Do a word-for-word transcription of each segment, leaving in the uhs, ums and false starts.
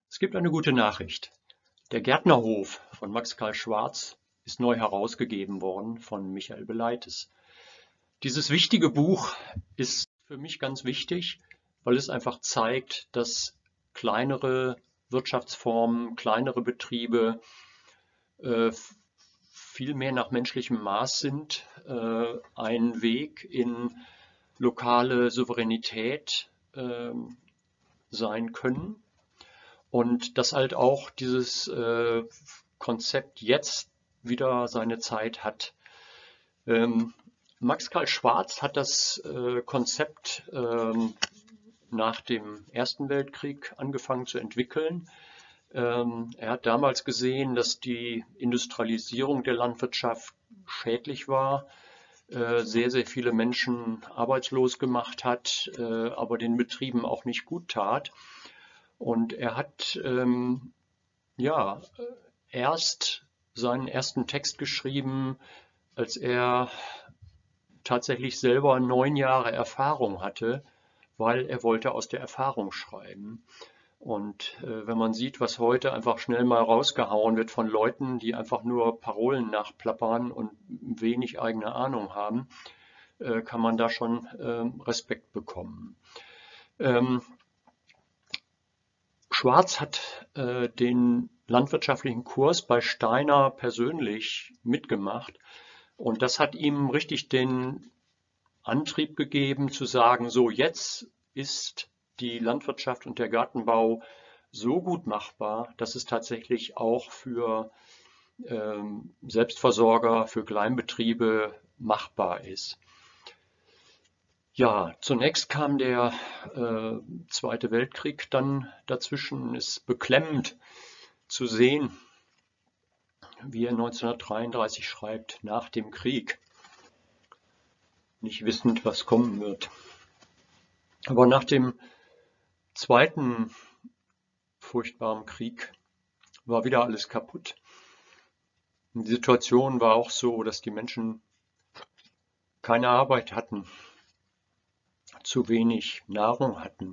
Es gibt eine gute Nachricht. Der Gärtnerhof von Max Carl Schwarz ist neu herausgegeben worden von Michael Beleites. Dieses wichtige Buch ist für mich ganz wichtig, weil es einfach zeigt, dass kleinere Wirtschaftsformen, kleinere Betriebe äh, viel mehr nach menschlichem Maß sind, äh, ein Weg in lokale Souveränität äh, sein können. Und dass halt auch dieses äh, Konzept jetzt wieder seine Zeit hat. Ähm, Max Carl Schwarz hat das äh, Konzept ähm, nach dem Ersten Weltkrieg angefangen zu entwickeln. Ähm, er hat damals gesehen, dass die Industrialisierung der Landwirtschaft schädlich war, äh, sehr, sehr viele Menschen arbeitslos gemacht hat, äh, aber den Betrieben auch nicht gut tat. Und er hat ähm, ja erst seinen ersten Text geschrieben, als er tatsächlich selber neun Jahre Erfahrung hatte, weil er wollte aus der Erfahrung schreiben. Und äh, wenn man sieht, was heute einfach schnell mal rausgehauen wird von Leuten, die einfach nur Parolen nachplappern und wenig eigene Ahnung haben, äh, kann man da schon äh, Respekt bekommen. Ähm, Schwarz hat äh, den landwirtschaftlichen Kurs bei Steiner persönlich mitgemacht und das hat ihm richtig den Antrieb gegeben zu sagen, so jetzt ist die Landwirtschaft und der Gartenbau so gut machbar, dass es tatsächlich auch für ähm, Selbstversorger, für Kleinbetriebe machbar ist. Ja, zunächst kam der äh, Zweite Weltkrieg dann dazwischen. Es ist beklemmend zu sehen, wie er neunzehnhundertdreiunddreißig schreibt, nach dem Krieg, nicht wissend, was kommen wird. Aber nach dem zweiten furchtbaren Krieg war wieder alles kaputt. Und die Situation war auch so, dass die Menschen keine Arbeit hatten, zu wenig Nahrung hatten.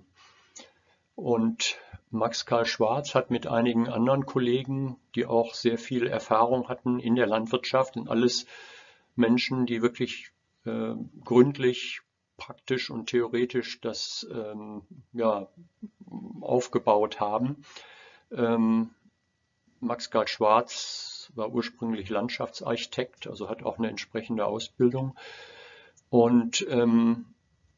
Und Max Carl Schwarz hat mit einigen anderen Kollegen, die auch sehr viel Erfahrung hatten in der Landwirtschaft, und alles Menschen, die wirklich äh, gründlich, praktisch und theoretisch das ähm, ja, aufgebaut haben. Ähm, Max Carl Schwarz war ursprünglich Landschaftsarchitekt, also hat auch eine entsprechende Ausbildung. Und ähm,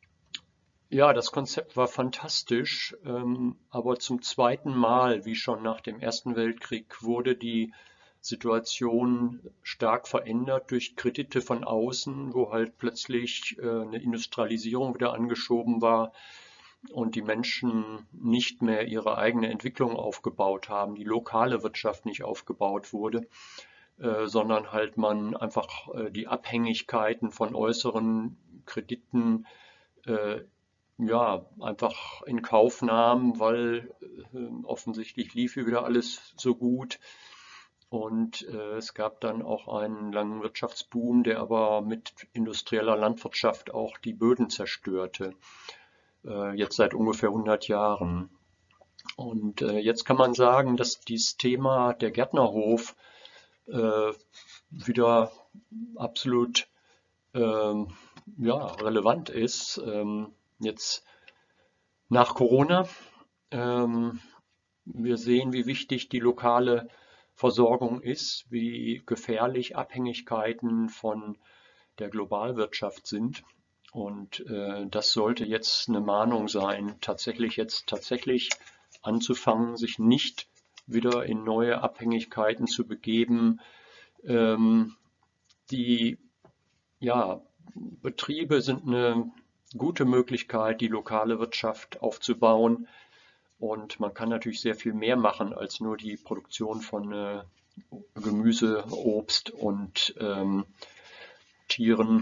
ja, das Konzept war fantastisch, ähm, aber zum zweiten Mal, wie schon nach dem Ersten Weltkrieg, wurde die Situation stark verändert durch Kredite von außen, wo halt plötzlich äh, eine Industrialisierung wieder angeschoben war und die Menschen nicht mehr ihre eigene Entwicklung aufgebaut haben, die lokale Wirtschaft nicht aufgebaut wurde, äh, sondern halt man einfach äh, die Abhängigkeiten von äußeren Krediten äh, ja, einfach in Kauf nahm, weil äh, offensichtlich lief hier wieder alles so gut. Und äh, es gab dann auch einen langen Wirtschaftsboom, der aber mit industrieller Landwirtschaft auch die Böden zerstörte. Äh, jetzt seit ungefähr hundert Jahren. Und äh, jetzt kann man sagen, dass dieses Thema der Gärtnerhof äh, wieder absolut ähm, ja, relevant ist. Ähm, jetzt nach Corona. Ähm, wir sehen, wie wichtig die lokale Versorgung ist, wie gefährlich Abhängigkeiten von der Globalwirtschaft sind. Und äh, das sollte jetzt eine Mahnung sein, tatsächlich jetzt tatsächlich anzufangen, sich nicht wieder in neue Abhängigkeiten zu begeben. Ähm, die ja, Betriebe sind eine gute Möglichkeit, die lokale Wirtschaft aufzubauen. Und man kann natürlich sehr viel mehr machen als nur die Produktion von äh, Gemüse, Obst und ähm, Tieren.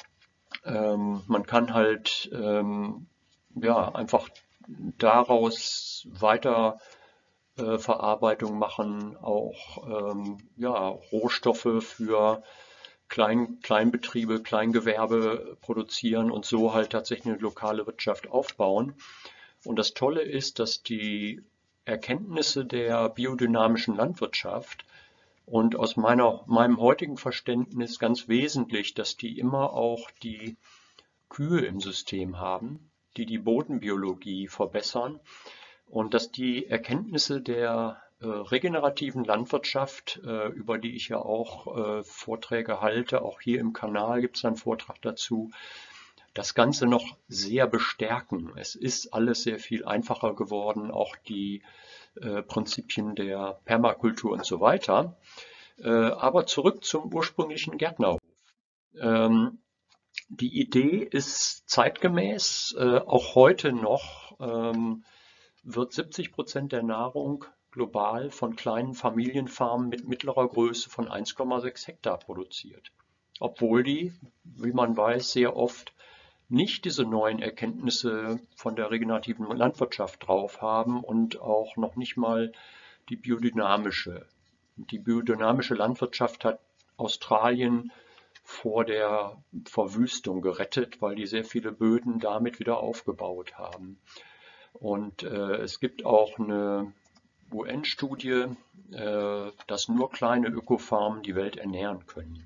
Ähm, man kann halt ähm, ja, einfach daraus weiter äh, Verarbeitung machen, auch ähm, ja, Rohstoffe für Klein, Kleinbetriebe, Kleingewerbe produzieren und so halt tatsächlich eine lokale Wirtschaft aufbauen. Und das Tolle ist, dass die Erkenntnisse der biodynamischen Landwirtschaft und aus meiner, meinem heutigen Verständnis ganz wesentlich, dass die immer auch die Kühe im System haben, die die Bodenbiologie verbessern und dass die Erkenntnisse der äh, regenerativen Landwirtschaft, äh, über die ich ja auch äh, Vorträge halte, auch hier im Kanal gibt es einen Vortrag dazu, das Ganze noch sehr bestärken. Es ist alles sehr viel einfacher geworden, auch die äh, Prinzipien der Permakultur und so weiter. Äh, aber zurück zum ursprünglichen Gärtnerhof. Ähm, die Idee ist zeitgemäß, äh, auch heute noch ähm, wird siebzig Prozent der Nahrung global von kleinen Familienfarmen mit mittlerer Größe von eins Komma sechs Hektar produziert. Obwohl die, wie man weiß, sehr oft nicht diese neuen Erkenntnisse von der regenerativen Landwirtschaft drauf haben und auch noch nicht mal die biodynamische. Die biodynamische Landwirtschaft hat Australien vor der Verwüstung gerettet, weil die sehr viele Böden damit wieder aufgebaut haben. Und äh, es gibt auch eine U N-Studie, äh, dass nur kleine Ökofarmen die Welt ernähren können.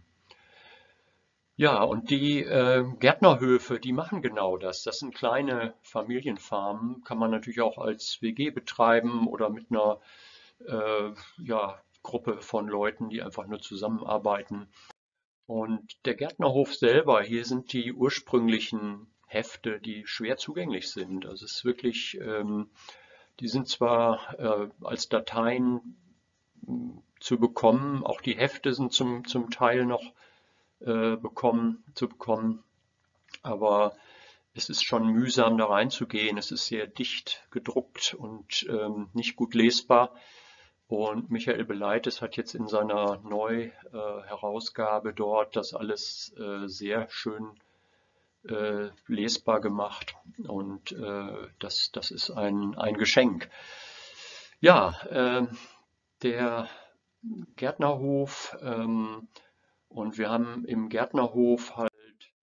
Ja, und die äh, Gärtnerhöfe, die machen genau das. Das sind kleine Familienfarmen, kann man natürlich auch als W G betreiben oder mit einer äh, ja, Gruppe von Leuten, die einfach nur zusammenarbeiten. Und der Gärtnerhof selber, hier sind die ursprünglichen Hefte, die schwer zugänglich sind. Also es ist wirklich, ähm, die sind zwar äh, als Dateien mh, zu bekommen, auch die Hefte sind zum, zum Teil noch äh, bekommen, zu bekommen, aber es ist schon mühsam da reinzugehen. Es ist sehr dicht gedruckt und ähm, nicht gut lesbar. Und Michael Beleites hat jetzt in seiner Neu-Herausgabe äh, dort das alles äh, sehr schön äh, lesbar gemacht. Und äh, das, das ist ein, ein Geschenk. Ja, äh, der Gärtnerhof ähm, und wir haben im Gärtnerhof halt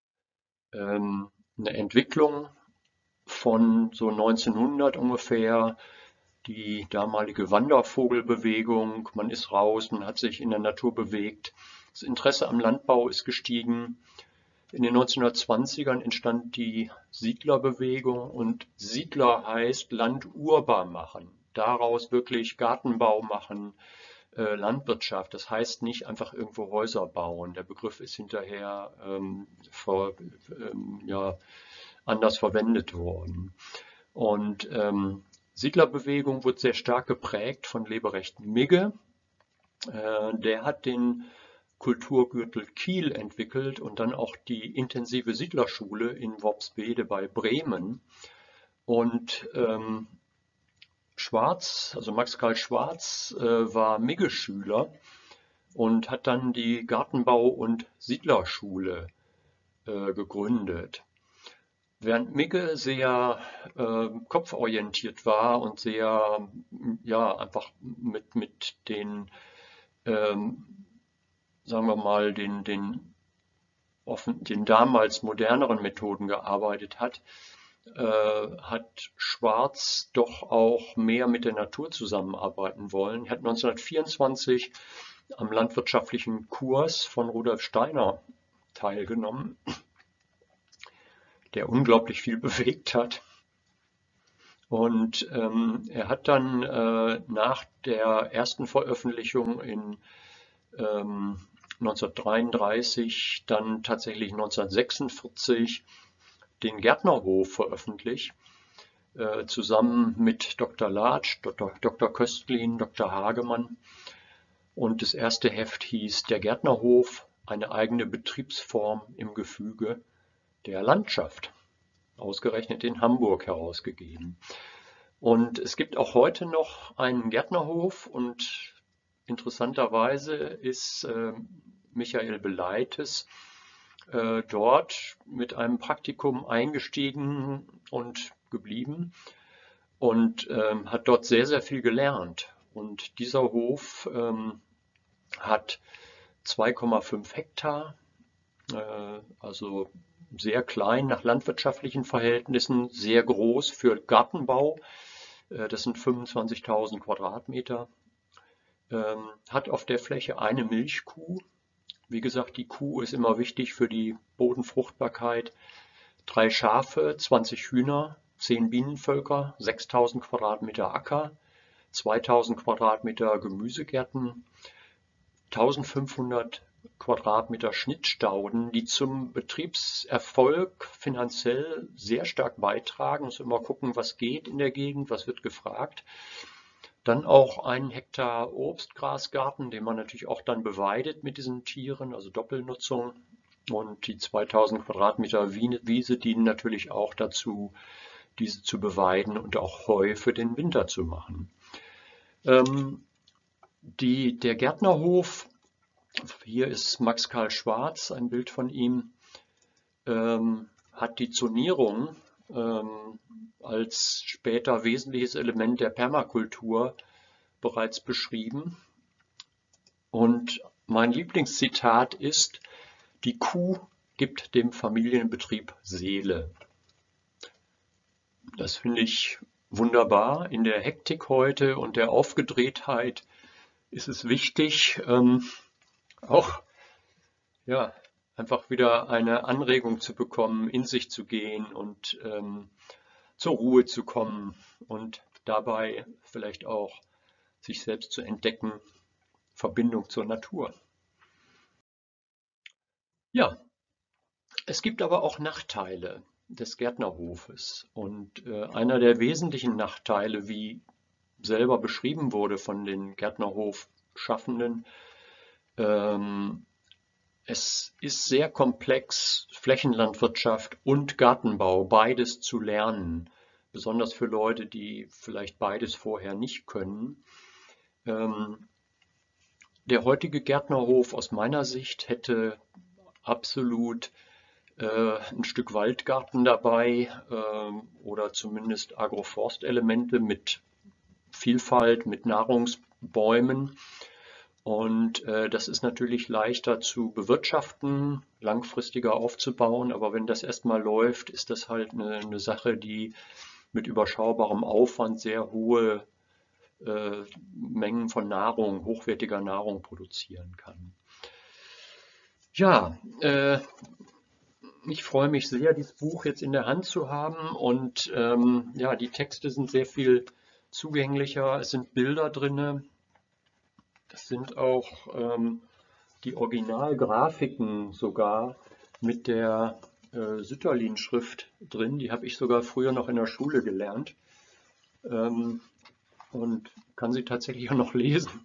ähm, eine Entwicklung von so neunzehnhundert ungefähr, die damalige Wandervogelbewegung, man ist raus, man hat sich in der Natur bewegt. Das Interesse am Landbau ist gestiegen. In den neunzehnhundertzwanzigern entstand die Siedlerbewegung und Siedler heißt Land urbar machen. Daraus wirklich Gartenbau machen, äh, Landwirtschaft. Das heißt nicht einfach irgendwo Häuser bauen. Der Begriff ist hinterher ähm, ver, ähm, ja, anders verwendet worden. Und ähm, Siedlerbewegung wurde sehr stark geprägt von Leberecht Migge. Äh, der hat den Kulturgürtel Kiel entwickelt und dann auch die intensive Siedlerschule in Worpswede bei Bremen. Und ähm, Schwarz, also Max Karl Schwarz, äh, war Migge-Schüler und hat dann die Gartenbau- und Siedlerschule äh, gegründet. Während Migge sehr äh, kopforientiert war und sehr, ja, einfach mit, mit den, ähm, sagen wir mal, den, den, offen, den damals moderneren Methoden gearbeitet hat, äh, hat Schwarz doch auch mehr mit der Natur zusammenarbeiten wollen. Er hat neunzehnhundertvierundzwanzig am landwirtschaftlichen Kurs von Rudolf Steiner teilgenommen, der unglaublich viel bewegt hat. Und ähm, er hat dann äh, nach der ersten Veröffentlichung in ähm, neunzehnhundertdreiunddreißig, dann tatsächlich neunzehnhundertsechsundvierzig den Gärtnerhof veröffentlicht, äh, zusammen mit Doktor Latsch, Doktor, Doktor Köstlin, Doktor Hagemann. Und das erste Heft hieß Der Gärtnerhof, eine eigene Betriebsform im Gefüge der Landschaft, ausgerechnet in Hamburg herausgegeben. Und es gibt auch heute noch einen Gärtnerhof und interessanterweise ist äh, Michael Beleites äh, dort mit einem Praktikum eingestiegen und geblieben und ähm, hat dort sehr, sehr viel gelernt. Und dieser Hof ähm, hat zwei Komma fünf Hektar, äh, also sehr klein nach landwirtschaftlichen Verhältnissen, sehr groß für Gartenbau. Äh, das sind fünfundzwanzigtausend Quadratmeter. Ähm, hat auf der Fläche eine Milchkuh. Wie gesagt, die Kuh ist immer wichtig für die Bodenfruchtbarkeit. Drei Schafe, zwanzig Hühner, zehn Bienenvölker, sechstausend Quadratmeter Acker, zweitausend Quadratmeter Gemüsegärten, eintausendfünfhundert Quadratmeter Schnittstauden, die zum Betriebserfolg finanziell sehr stark beitragen. Muss immer gucken, was geht in der Gegend, was wird gefragt. Dann auch einen Hektar Obstgrasgarten, den man natürlich auch dann beweidet mit diesen Tieren, also Doppelnutzung. Und die zweitausend Quadratmeter Wiese dienen natürlich auch dazu, diese zu beweiden und auch Heu für den Winter zu machen. Ähm, die, der Gärtnerhof, hier ist Max Karl Schwarz, ein Bild von ihm, ähm, hat die Zonierung ähm, als später wesentliches Element der Permakultur bereits beschrieben. Und mein Lieblingszitat ist: Die Kuh gibt dem Familienbetrieb Seele. Das finde ich wunderbar. In der Hektik heute und der Aufgedrehtheit ist es wichtig, ähm, auch ja, einfach wieder eine Anregung zu bekommen, in sich zu gehen und ähm, zur Ruhe zu kommen und dabei vielleicht auch sich selbst zu entdecken, Verbindung zur Natur. Ja, es gibt aber auch Nachteile des Gärtnerhofes. Und äh, einer der wesentlichen Nachteile, wie selber beschrieben wurde von den Gärtnerhof-Schaffenden, ähm, es ist sehr komplex, Flächenlandwirtschaft und Gartenbau, beides zu lernen, besonders für Leute, die vielleicht beides vorher nicht können. Ähm, der heutige Gärtnerhof aus meiner Sicht hätte absolut äh, ein Stück Waldgarten dabei äh, oder zumindest Agroforstelemente mit Vielfalt, mit Nahrungsbäumen. Und äh, das ist natürlich leichter zu bewirtschaften, langfristiger aufzubauen. Aber wenn das erstmal läuft, ist das halt eine, eine Sache, die mit überschaubarem Aufwand sehr hohe äh, Mengen von Nahrung, hochwertiger Nahrung produzieren kann. Ja, äh, ich freue mich sehr, dieses Buch jetzt in der Hand zu haben. Und ähm, ja, die Texte sind sehr viel zugänglicher. Es sind Bilder drin. Es sind auch ähm, die Originalgrafiken sogar mit der äh, Sütterlin-Schrift drin. Die habe ich sogar früher noch in der Schule gelernt ähm, und kann sie tatsächlich auch noch lesen.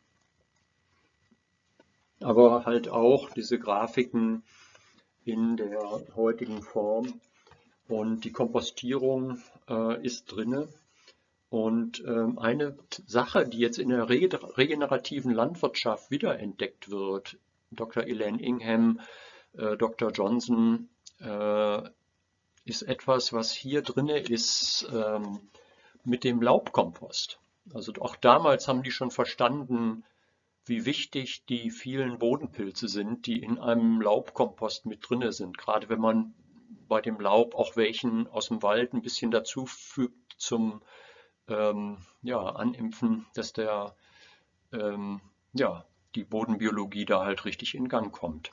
Aber halt auch diese Grafiken in der heutigen Form. Und die Kompostierung äh, ist drinne. Und ähm, eine Sache, die jetzt in der regenerativen Landwirtschaft wiederentdeckt wird, Doktor Elaine Ingham, äh, Doktor Johnson, äh, ist etwas, was hier drinne ist ähm, mit dem Laubkompost. Also auch damals haben die schon verstanden, wie wichtig die vielen Bodenpilze sind, die in einem Laubkompost mit drinne sind. Gerade wenn man bei dem Laub auch welchen aus dem Wald ein bisschen dazu fügt zum ähm, ja, Animpfen, dass der, ähm, ja, die Bodenbiologie da halt richtig in Gang kommt.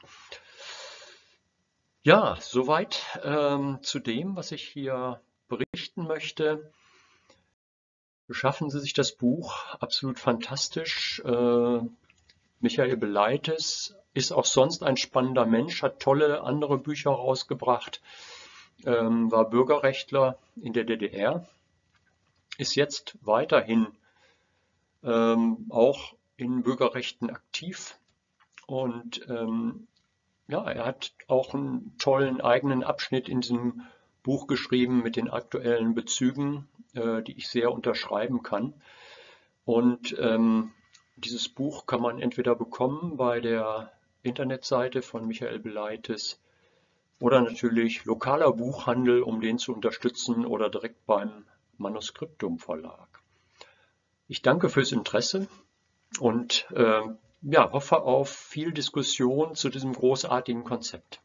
Ja, soweit ähm, zu dem, was ich hier berichten möchte. Beschaffen Sie sich das Buch, absolut fantastisch. Äh, Michael Beleites ist auch sonst ein spannender Mensch, hat tolle andere Bücher rausgebracht, ähm, war Bürgerrechtler in der D D R, ist jetzt weiterhin ähm, auch in Bürgerrechten aktiv und ähm, ja, er hat auch einen tollen eigenen Abschnitt in diesem Buch geschrieben mit den aktuellen Bezügen, äh, die ich sehr unterschreiben kann. Und ähm, dieses Buch kann man entweder bekommen bei der Internetseite von Michael Beleites oder natürlich lokaler Buchhandel, um den zu unterstützen, oder direkt beim Manuskriptum Verlag. Ich danke fürs Interesse und äh, ja, hoffe auf viel Diskussion zu diesem großartigen Konzept.